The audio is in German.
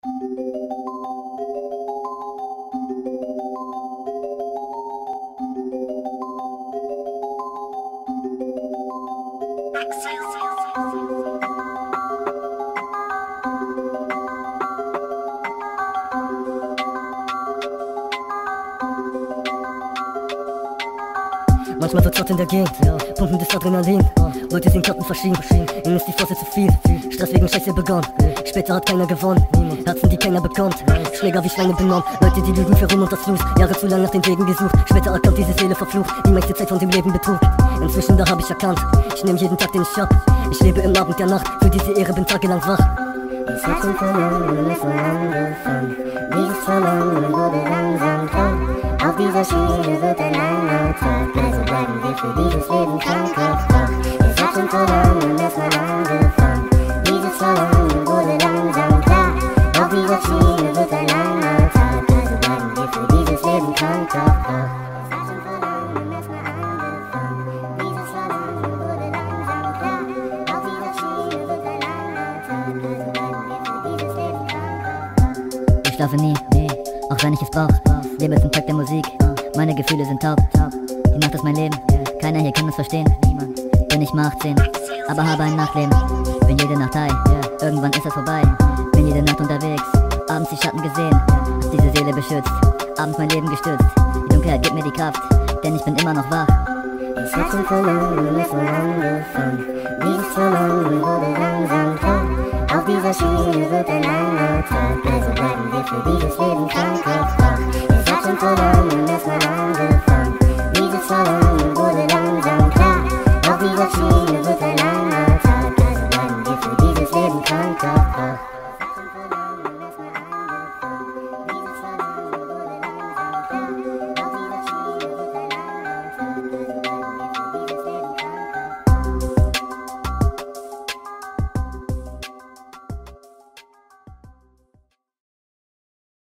Manchmal wird's hart in der Gegend, pumpen das Adrenalin. Leute sehen Karten verschieden, ihnen ist die Force zu viel. Stress wegen Scheiße begonnen, später hat keiner gewonnen. Herzen, die keiner bekommt, Schläger wie Schweine benommen. Leute, die lügen für Ruhm und das Los, Jahre zu lang nach den Wegen gesucht. Später erkannt, diese Seele verflucht, die meiste Zeit von dem Leben betrug. Inzwischen, da hab ich erkannt, ich nehm jeden Tag, den ich hab. Ich lebe im Abend der Nacht, für diese Ehre bin tagelang wach. Es hat schon verlangen, es war angefangen. Dieses Verlangen wurde langsam krank. Auf dieser Schiene wird ein langer Tag, also bleiben wir für dieses Leben krankhaft wach. Es hat schon verlangen, es war angefangen. Dieses Verlangen wurde langsam klar. Auf dieser Schiene wird ein langer Tag, also bleiben wir für dieses Leben krankhaft wach. Es hat schon verlangen, es war angefangen. Dieses Verlangen wurde langsam klar. Auf dieser Schiene wird ein langer Tag, also bleiben wir für dieses Leben krankhaft wach. Ich schlafe nie, auch wenn ich es brauch. Lebe zum Takt der Musik, meine Gefühle sind taub. Die Nacht ist mein Leben, keiner hier kann es verstehen. Bin ich mal 18, aber habe ein Nachtleben. Bin jede Nacht high, irgendwann ist es vorbei. Bin jede Nacht unterwegs, abends die Schatten gesehen. Hab diese Seele beschützt, abends mein Leben gestützt. Die Dunkelheit gibt mir die Kraft, denn ich bin immer noch wach. Es hat schon verlangen, es war angefangen. Dieses Verlangen wurde langsam krank. Auf dieser Schiene wird ein langer Tag, also bleiben wir für dieses Leben krank.